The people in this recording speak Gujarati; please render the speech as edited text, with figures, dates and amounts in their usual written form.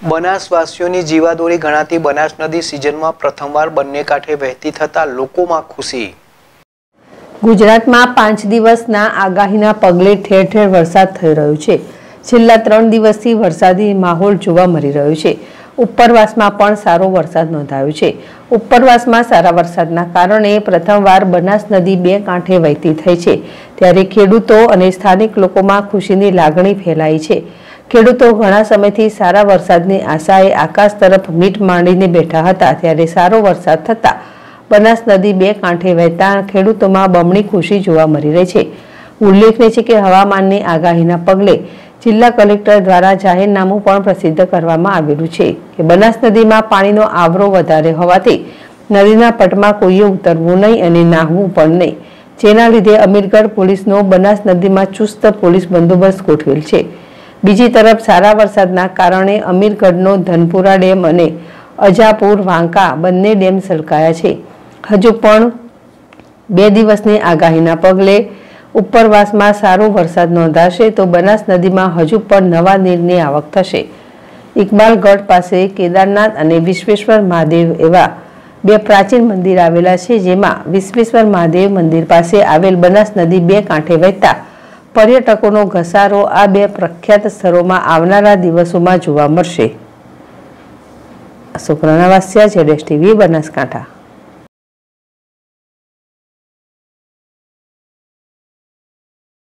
બનાસવાસીઓની જીવાદોરી ગણાતી બનાસ નદી સિઝનમાં પ્રથમવાર બંને કાંઠે વહેતી થતા લોકોમાં ખુશી। ગુજરાતમાં 5 દિવસના આગાહીના પગલે ઠેર ઠેર વરસાદ થઈ રહ્યો છે। છેલ્લા 3 દિવસથી વરસાદી માહોલ જોવા મળી રહ્યો છે। ઉપરવાસમાં પણ સારો વરસાદ નોંધાયો છે। ઉપરવાસમાં સારા વરસાદના કારણે પ્રથમવાર બનાસ નદી 2 કાંઠે વહેતી થઈ છે, ત્યારે ખેડૂતો અને સ્થાનિક લોકોમાં ખુશીની લાગણી ફેલાઈ છે। ખેડૂતો ઘણા સમયથી સારા વરસાદની આશાએ આકાશ તરફ મીટ માંડીને બેઠા હતા, ત્યારે સારો વરસાદ થતાં બનાસ નદી 2 કાંઠે વહેતા ખેડૂતોમાં બમણી ખુશી જોવા મળી રહી છે। ઉલ્લેખનીય છે કે હવામાનની આગાહીના પગલે જિલ્લા કલેક્ટર દ્વારા જાહેરનામું પણ પ્રસિદ્ધ કરવામાં આવેલું છે કે બનાસ નદીમાં પાણીનો આવરો વધારે હોવાથી નદીના પટમાં કોઈએ ઉતરવું નહીં અને નાહવું પણ નહીં, જેના લીધે અમીરગઢ પોલીસનો બનાસ નદીમાં ચુસ્ત પોલીસ બંદોબસ્ત ગોઠવેલ છે। બીજી તરફ સારા વરસાદના કારણે અમીરગઢનો ધનપુરા ડેમ અને અજાપુર વાંકા બંને ડેમ છલકાયા છે। હજુ પણ 2 દિવસની આગાહીના પગલે ઉપરવાસમાં સારો વરસાદ નોંધાશે તો બનાસ નદીમાં હજુ પણ નવા નીરની આવક થશે। ઇકબાલગઢ પાસે કેદારનાથ અને વિશ્વેશ્વર મહાદેવ એવા 2 પ્રાચીન મંદિર આવેલા છે, જેમાં વિશ્વેશ્વર મહાદેવ મંદિર પાસે આવેલ બનાસ નદી 2 કાંઠે વહેતા પર્યટકોનો ઘસારો આ 2 પ્રખ્યાત સ્થળોમાં આવનારા દિવસોમાં જોવા મળશે। અશોક રાણાવાસિયા, ZSTV, બનાસકાંઠા।